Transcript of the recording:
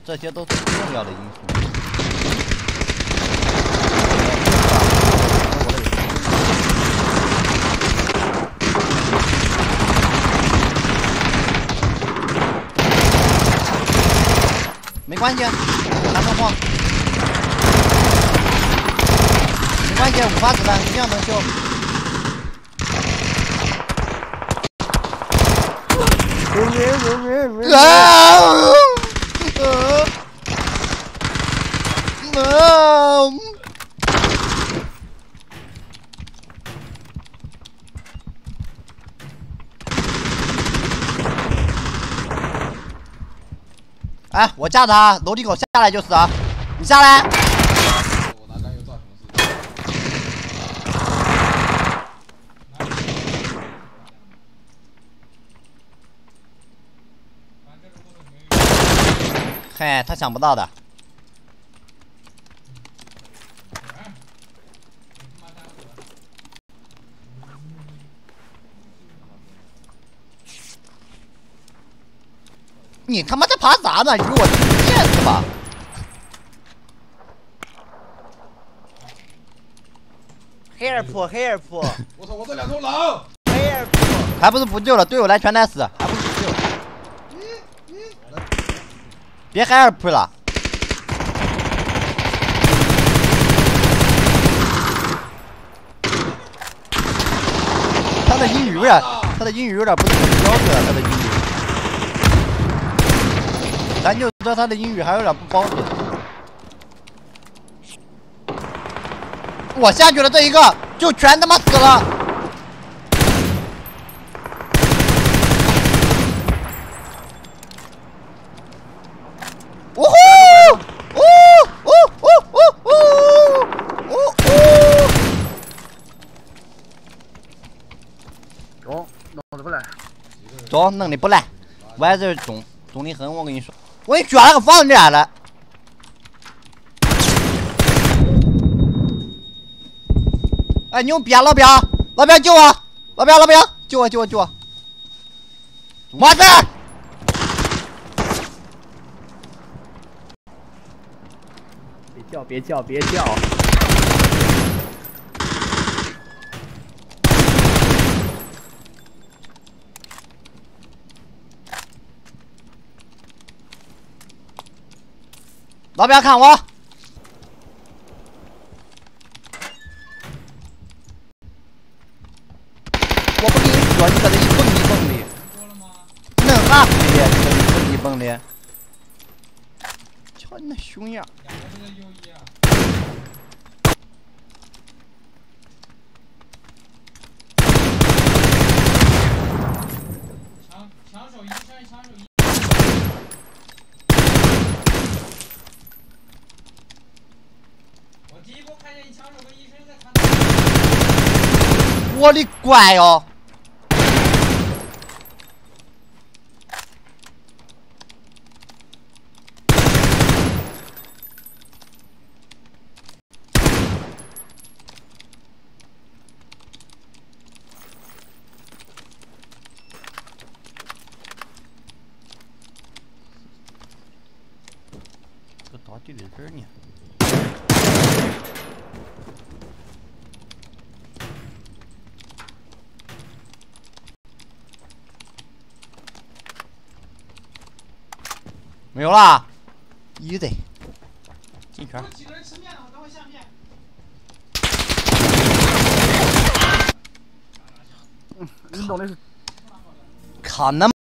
这些都是不重要的因素。没关系，拿上晃。没关系，5发子弹一样能救。哎，我架他，楼梯口下来就是啊，你下来。我拿燃油炸同事。嘿，他想不到的。你他妈在爬啥呢？你给我骗是吧 ？Help！ 我操！我这2头狼 ！Help！ 还不是不救了，队友来全来死，还不是不救？别 help 了！他的英语有点不是很标准，他的英语。 咱就说他的英语还有点不标准。我下去了，这一个就全他妈死了。呜呼！呜呜呜呜呜呜呜！ 中，弄得不赖。 中，弄的不赖，我还是中的很，我跟你说。 我给你卷了个房子来了！哎，牛逼啊，老表！老表救我！老表救我！我这！ 别叫！ 老表看我！我不给你说，你搁这一蹦的，弄啥鬼的？你搁这一蹦的，瞧你那熊样！ 枪手一。 第一波看见一枪手跟医生在谈。 我的乖哟！这到底在这儿呢？ 没有啦，easy，进圈。 几个人吃面了，等会下面。 你弄的是？ 靠，那